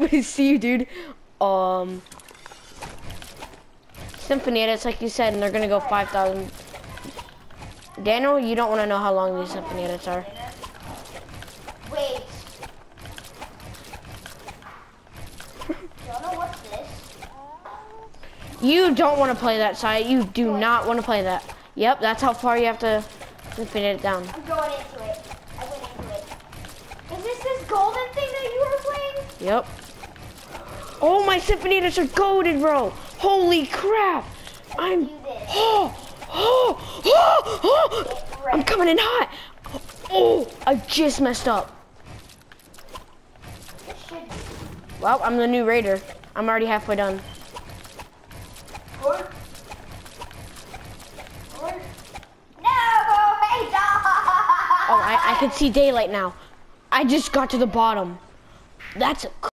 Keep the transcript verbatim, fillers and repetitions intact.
See you, dude. Um, Symphony, it's like you said, and they're gonna go five thousand. Daniel, you don't want to know how long these Symphony edits are. Wait. Don't know what's this. You don't want to play that side. You do not want to play that. Yep, that's how far you have to Symphony it down. I'm going into it. I went into it. Is this this golden thing that you were playing? Yep. Oh, my Symphony edits are goated, bro. Holy crap. I'm... Oh, oh, oh, oh. I'm coming in hot. Oh, I just messed up. Well, I'm the new raider. I'm already halfway done. What? What? No! Hey, dog! Oh, I, I can see daylight now. I just got to the bottom. That's a